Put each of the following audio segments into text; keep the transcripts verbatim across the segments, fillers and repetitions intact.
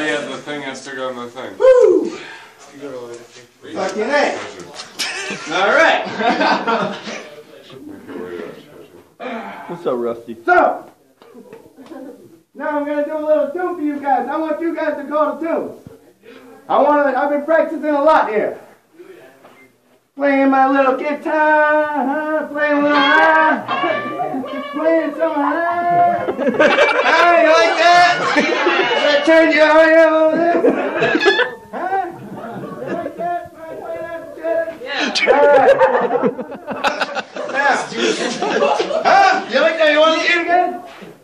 yeah, the thing has to go on the thing. Woo! Fucking A. Alright. What's so rusty? So, now I'm going to do a little tune for you guys. I want you guys to call the tunes. I want to, I've been practicing a lot here. Playing my little guitar, playing a little high, playing some high. Huh, you like that? Did I turn you on over there? Huh? You like that? Can I play that shit? Yeah. All right. Now, huh? You like that? You want to eat again?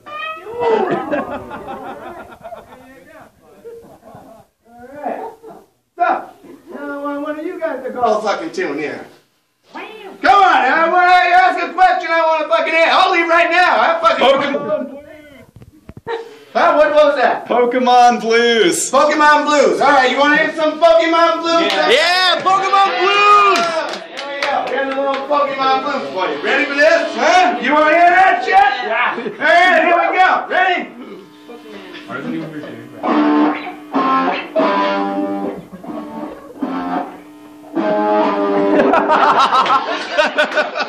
All right. So, now I want one of you guys to call a fucking tune here. Come on, I want to ask a question. I want to fucking answer. I'll leave right now. I fucking. Pokemon Blues. Huh? What, what was that? Pokemon Blues. Pokemon Blues. All right, you want to hear some Pokemon Blues? Yeah, yeah, Pokemon Blues. Here we go. Here's a little Pokemon Blues for you. Ready for this? Huh? You want to hear that shit? Yeah. All right, here we go. Ready? Why doesn't he understand that?